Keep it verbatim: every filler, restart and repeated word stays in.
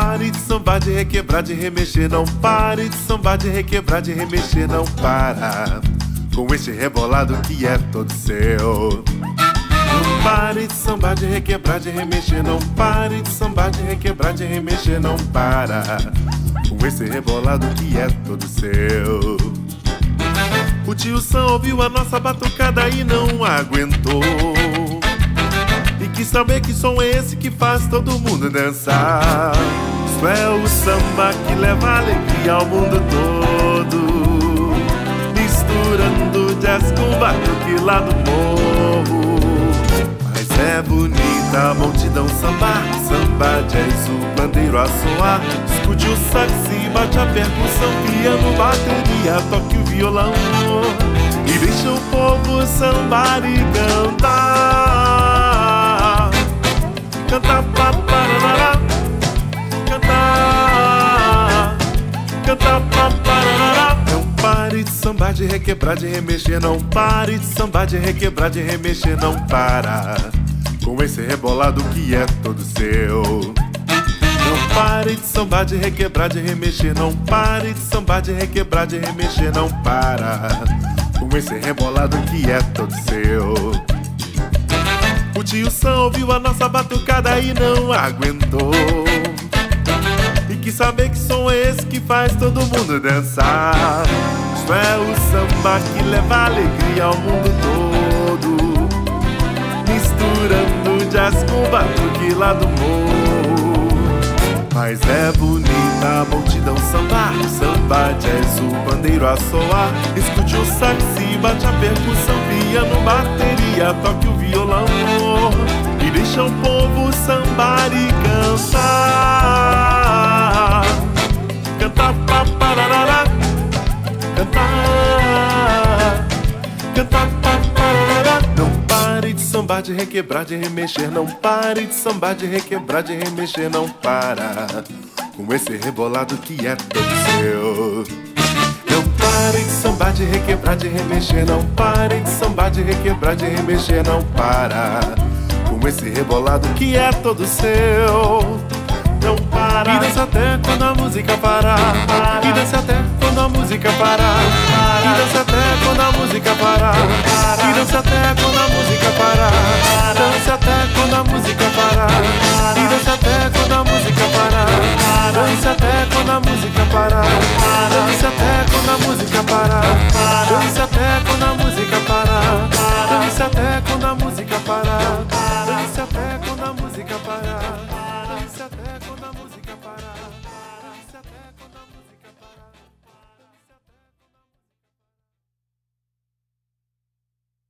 pare de sambar, de requebrar, de remexer. Não pare de sambar, de requebrar, de remexer. Não para com esse rebolado que é todo seu. Não pare de sambar, de requebrar, de remexer. Não pare de sambar, de requebrar, de remexer. Não para com esse rebolado que é todo seu. O tio Sam ouviu a nossa batucada e não aguentou, e quis saber que som é esse que faz todo mundo dançar. Isso é o samba que leva alegria ao mundo todo, misturando jazz com batuque lá do morro. Mas é bonita a multidão sambar, Samba Jazz, o pandeiro a soar. Escute o saxi, bate a percussão, piano, bateria, toque o violão, e deixa o povo sambar e cantar. Cantar, paparará, cantar, cantar, paparará. Não pare de sambar, de requebrar, de remexer. Não pare de sambar, de requebrar, de remexer. Não para com esse rebolado que é todo seu. Não pare de sambar, de requebrar, de remexer. Não pare de sambar, de requebrar, de remexer. Não para com esse rebolado que é todo seu. O tio Sam ouviu a nossa batucada e não aguentou, e quis saber que som é esse que faz todo mundo dançar. Isso é o samba que leva alegria ao mundo todo, misturando jazz com batuque lá do morro. Mas é bonita a multidão sambar, Samba Jazz, o pandeiro a soar. Escute o saxi, bate a percussão, piano, bateria, toque o violão, e deixa o povo sambar e cantar. Cantar, paparará, cantar, cantar, paparará. Não pare de sambar, de requebrar, de remexer. Não pare de sambar, de requebrar, de remexer. Não para com esse rebolado que é todo seu. Não pare de sambar, de requebrar, de remexer. Não pare de sambar, de requebrar, de remexer. Não para com esse rebolado que é todo seu. Não para, e dança até quando a música parar. E dança até quando a música parar. E dança até quando a música parar.